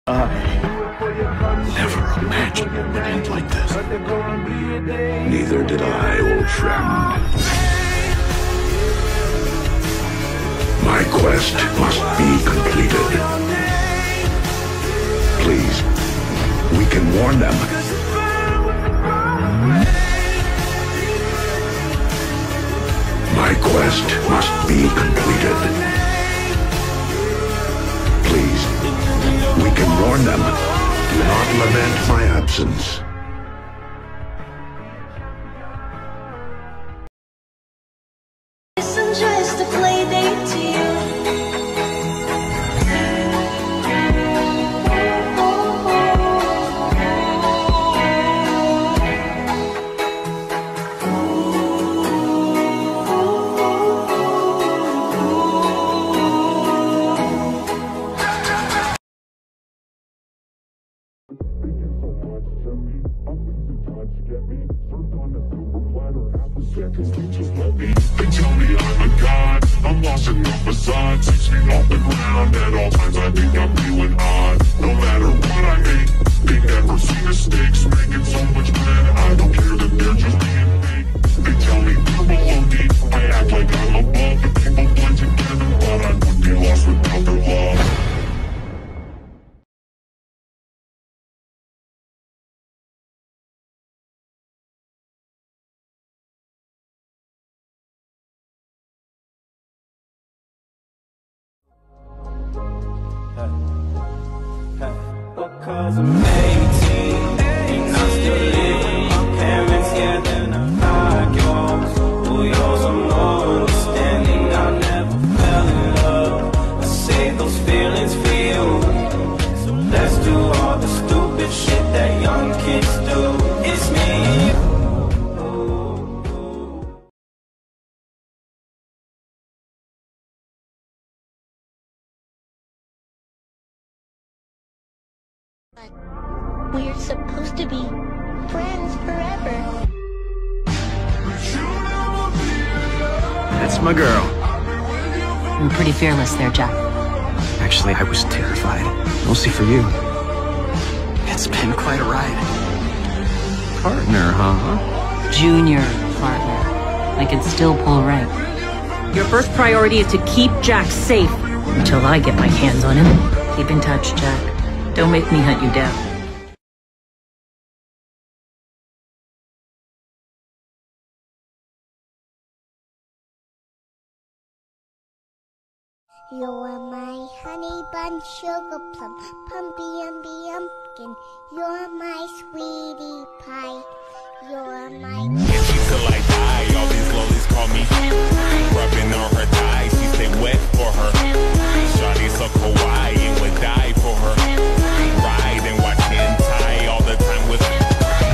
I never imagined it would end like this. Neither did I, old friend. My quest must be completed. Please, we can warn them. My quest must be completed. Please, we can warn them. Do not lament my absence. Isn't just a play date to you. They tell me I'm a god, I'm lost in the facade. 6 feet off the ground, at all times I think I'm feeling odd. No matter what I make, they never see mistakes. Making so much bread, I don't care that they're just being fake. They tell me they're below me, I act like I'm above. The people blend together, but I would be lost without their love. Because I'm 18 and I still live with my parents. Yeah, then I yours. Oh, yours are more understanding. I never fell in love. I saved those feelings for you. So let's do all the stupid shit that young kids do. It's me and you. We're supposed to be friends forever. That's my girl. You're pretty fearless there, Jack. Actually, I was terrified. Mostly for you. It's been quite a ride. Partner, huh? Junior partner. I can still pull rank. Your first priority is to keep Jack safe until I get my hands on him. Keep in touch, Jack. Don't make me hunt you down. You're my honey bun, sugar plum, pumpy umby umpkin. You're my sweetie pie. You're my. And she till I die. All these lollies call me rubbing on her thighs. She stay wet for her. Shawty so kawaii and would die for her. Ride and watch hentai all the time with her.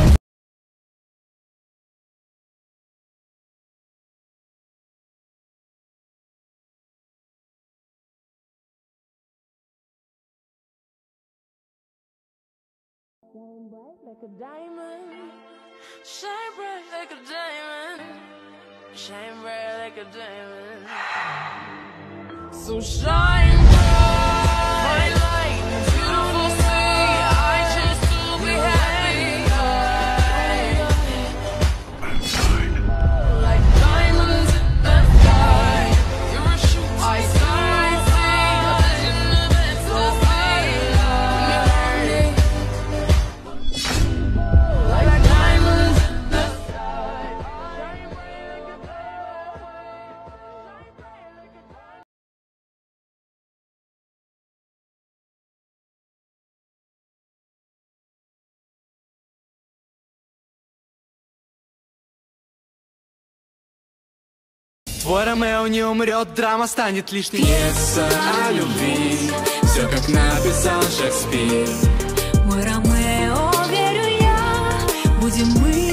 Shine bright like a diamond. Shine bright like a diamond. Shine bright like a diamond. So shine bright, my light, beautiful sea. I choose to be happy. Like diamonds in the sky. You're a shooting star. A vision of ecstasy. Like diamonds in the sky. Твой Ромео не умрет, драма станет лишней. Пьеса о любви, все как написал Шекспир. Мой Ромео, верю я, будем мы